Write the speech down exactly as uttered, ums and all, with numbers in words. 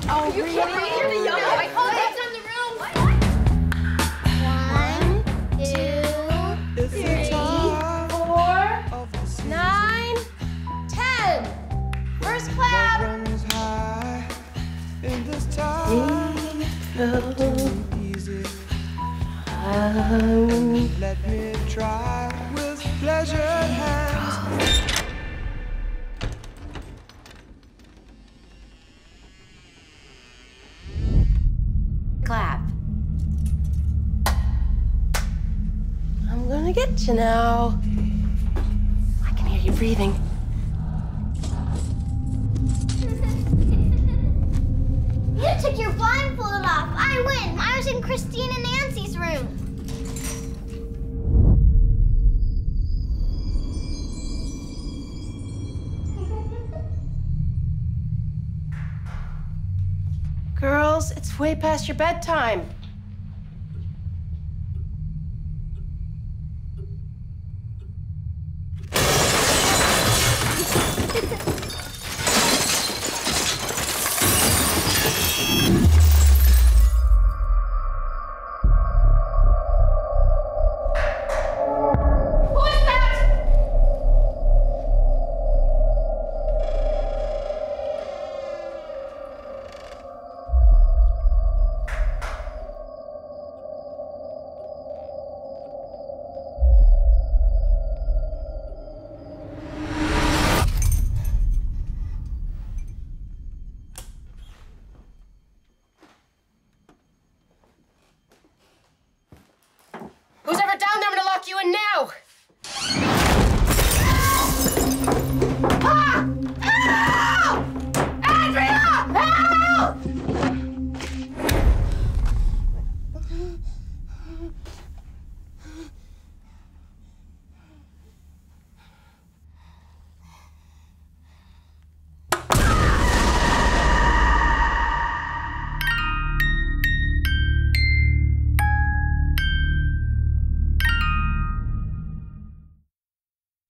Oh, really? You're the young No. I called it in the room. One, two, three, four, nine, ten. First clap. Um, Let me try with pleasured hands. clap. I'm gonna get you now. I can hear you breathing. You took your blindfold off. I win. I was in Christine and Nancy's room. Girls, it's way past your bedtime.